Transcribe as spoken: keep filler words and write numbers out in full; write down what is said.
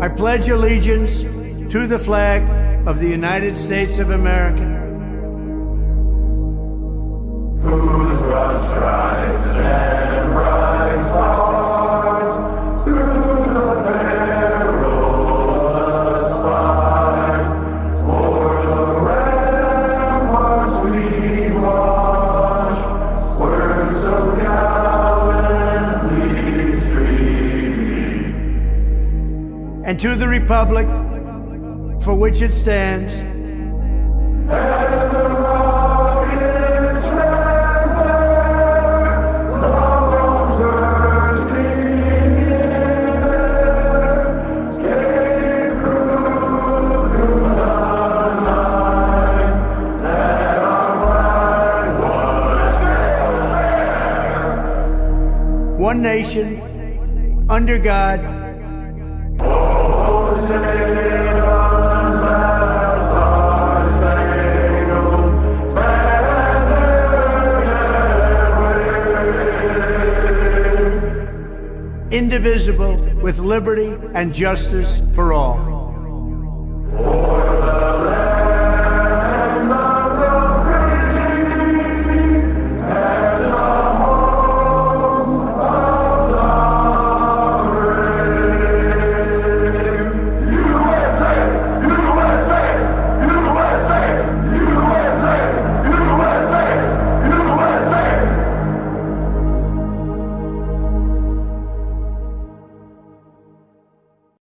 I pledge allegiance to the flag of the United States of America, whose broad stripes and bright stars through the perilous fight, o'er the ramparts we watch, words so gallantly stream. and to the republic for which it stands, And the rocket's red glare, bombs bursting in air, came through the night, that our flag was there. one nation, under God, indivisible, with liberty and justice for all.